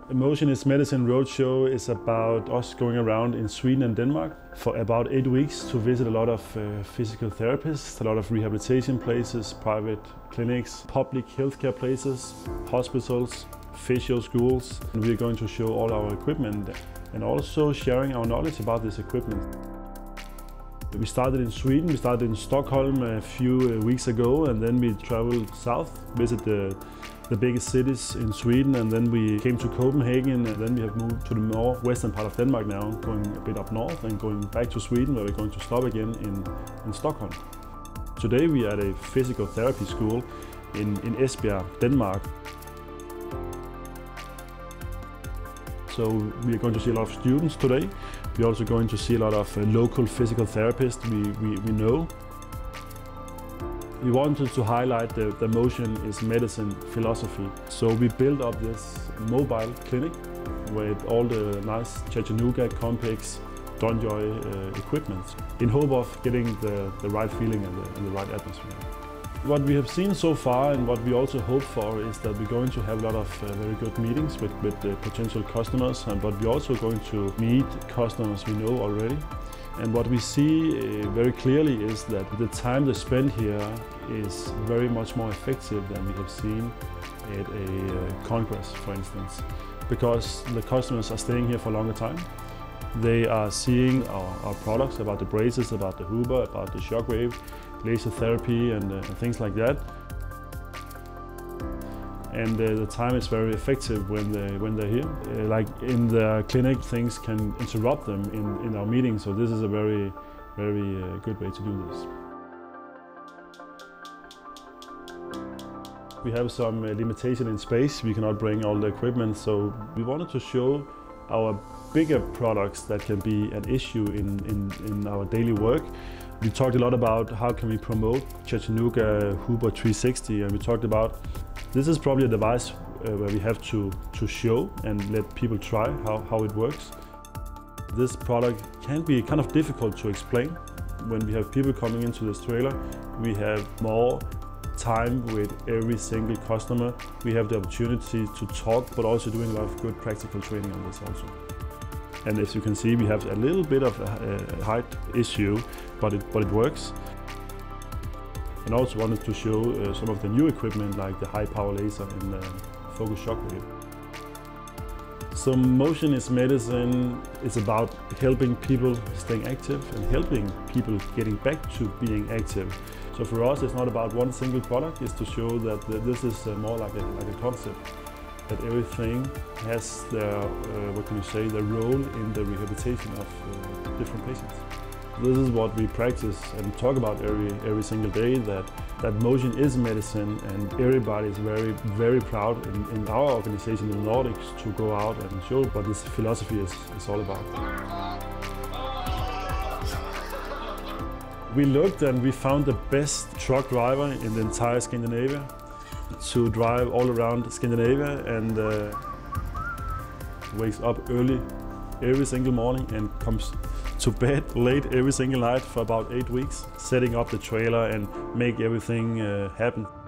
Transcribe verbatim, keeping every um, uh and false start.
Emotion is Medicine Roadshow is about us going around in Sweden and Denmark for about eight weeks to visit a lot of uh, physical therapists, a lot of rehabilitation places, private clinics, public healthcare places, hospitals, physio schools. And we are going to show all our equipment and also sharing our knowledge about this equipment. We started in Sweden, we started in Stockholm a few weeks ago, and then we traveled south, visit the the biggest cities in Sweden, and then we came to Copenhagen, and then we have moved to the more western part of Denmark now, going a bit up north and going back to Sweden, where we're going to stop again in, in Stockholm. Today we are at a physical therapy school in, in Esbjerg, Denmark. So we are going to see a lot of students today. We're also going to see a lot of uh, local physical therapists we, we, we know. We wanted to highlight the, the Motion is Medicine philosophy. So we built up this mobile clinic with all the nice Chattanooga, Compex, DonJoy uh, equipment in hope of getting the, the right feeling and the, and the right atmosphere. What we have seen so far and what we also hope for is that we're going to have a lot of uh, very good meetings with, with uh, potential customers, and but we're also going to meet customers we know already. And what we see uh, very clearly is that the time they spend here is very much more effective than we have seen at a uh, congress, for instance, because the customers are staying here for a longer time. They are seeing our, our products, about the braces, about the Huber, about the shockwave, laser therapy and, uh, and things like that. And uh, the time is very effective when, they, when they're here. Uh, like in the clinic, things can interrupt them in, in our meetings, so this is a very, very uh, good way to do this. We have some uh, limitation in space. We cannot bring all the equipment, so we wanted to show our bigger products that can be an issue in, in, in our daily work. We talked a lot about how can we promote Chattanooga Huber three sixty, and we talked about this is probably a device uh, where we have to, to show and let people try how, how it works. This product can be kind of difficult to explain. When we have people coming into this trailer, we have more time with every single customer. We have the opportunity to talk, but also doing a lot of good practical training on this also. And as you can see, we have a little bit of a, a height issue, but it, but it works. And also wanted to show uh, some of the new equipment like the high power laser and uh, focus shockwave. So Motion is Medicine is about helping people staying active and helping people getting back to being active. So for us, it's not about one single product, it's to show that this is uh, more like a, like a concept. That everything has their, uh, what can you say, their role in the rehabilitation of uh, different patients. This is what we practice and talk about every, every single day, that, that motion is medicine, and everybody is very, very proud in, in our organization in the Nordics to go out and show what this philosophy is, is all about. We looked and we found the best truck driver in the entire Scandinavia to drive all around Scandinavia, and uh, wakes up early every single morning and comes to bed late every single night for about eight weeks, setting up the trailer and make everything uh, happen.